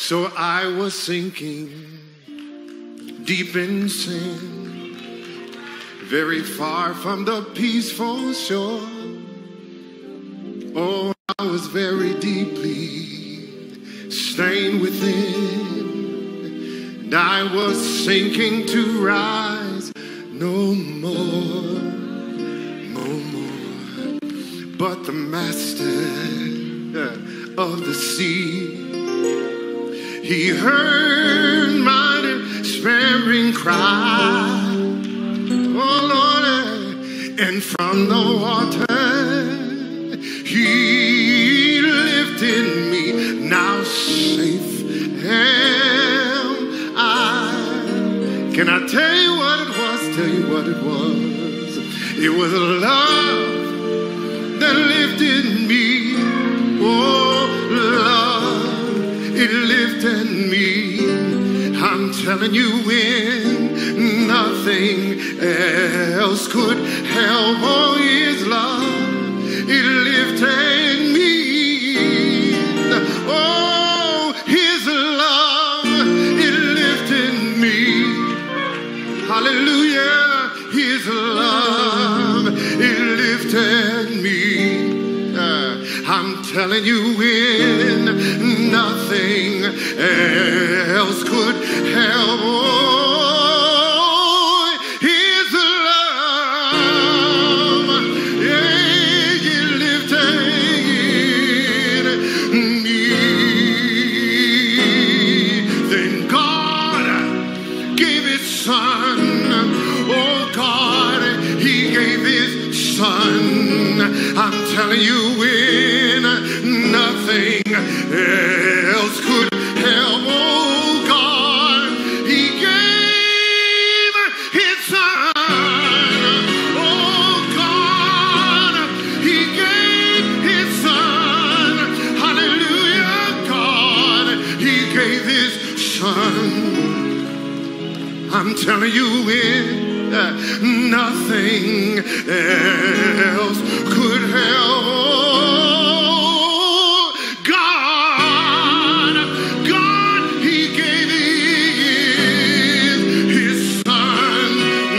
So I was sinking deep in sin, very far from the peaceful shore. Oh, I was very deeply stained within, and I was sinking to rise no more, no more. But the master of the sea, he heard my despairing cry, oh Lord, and from the water he lifted me. Now safe am I. Can I tell you what it was? Tell you what it was. It was love that lifted me. Oh, love, it lifted me. I'm telling you, when nothing else could help, oh, his love, it lifted me. Oh, his love, it lifted me. Hallelujah, his love, it lifted me. I'm telling you, when nothing else could help, oh, his love, yeah, it lifted me. Then God gave his son, oh God, he gave his son. I'm telling you, when nothing else could help, oh God, he gave his son. Oh God, he gave his son. Hallelujah, God, he gave his son. I'm telling you, when nothing else could help, God, he gave his son.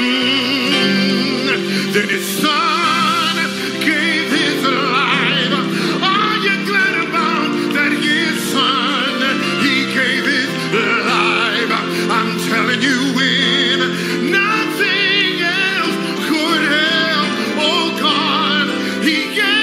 Then his son gave his life. Are you glad about that? His son, he gave his life. I'm telling you, when nothing else could help, oh God, he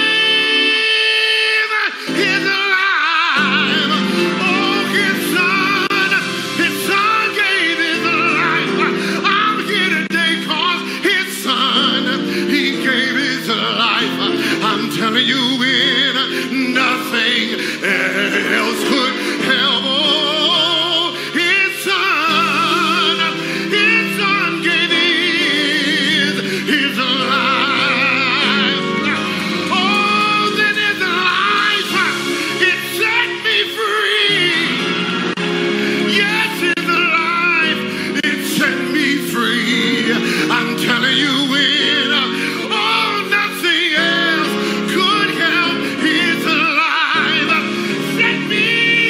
gave his life. Oh, his son gave his life. I'm here today cause his son, he gave his life. I'm telling you, when nothing else could help, oh, his son gave his life. Oh, then his life, it set me free. Yes, his life, it set me free. I'm telling you, when oh, nothing else could help, his life set me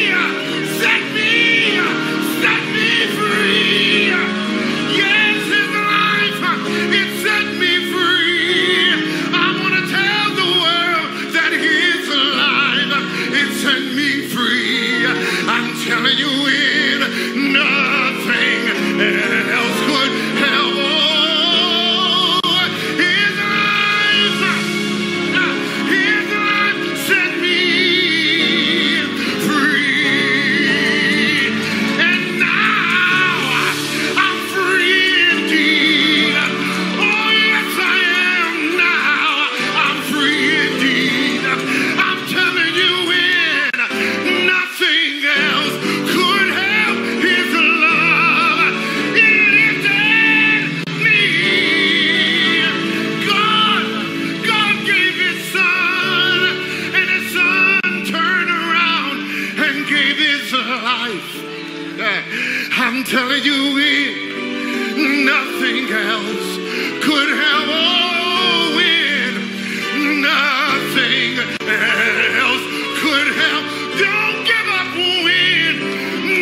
free. Yes, his life, it set me free. I want to tell the world that his life, it set me free. I'm telling you, when nothing else could help, oh, his life set me free. And now I'm free indeed. Oh, yes, I am now. I'm free indeed. I'm telling you, when nothing else could help, his love, it lifted me. God gave his son, and his son turned around and gave his life. I'm telling you, nothing else could help, oh, when nothing else could help. Don't give up when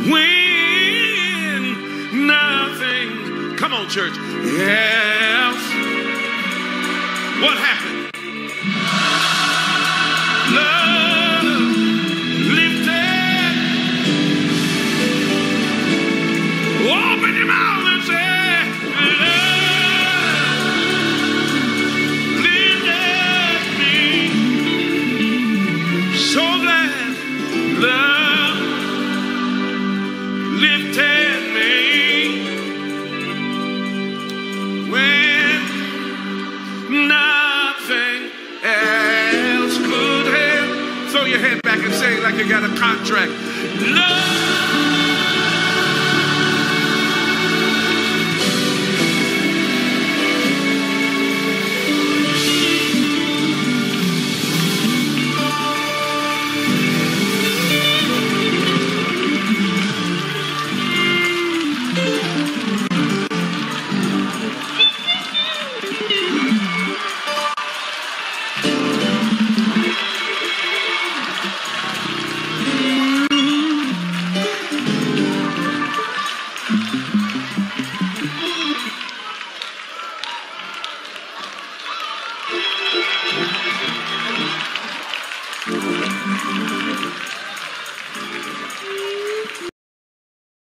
when nothing, come on church, else. What happened? Love lifted. Open your mouth and say, love lifted me. So glad love lifted me when nothing else could help. Throw your head back and say it like you got a contract. Love.